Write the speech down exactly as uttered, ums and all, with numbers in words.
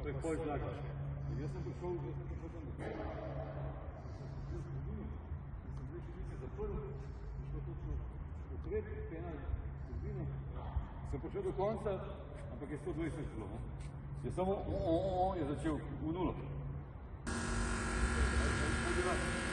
je pol zlagaš. Jaz sem prišel, prišel sem do tega. Sem dve številke zaprl, prišel točno ukrep, ena turbina. Sem prišel do konca, ampak je sto dvajset bilo. Je samo o, o, o, je začel v nulo.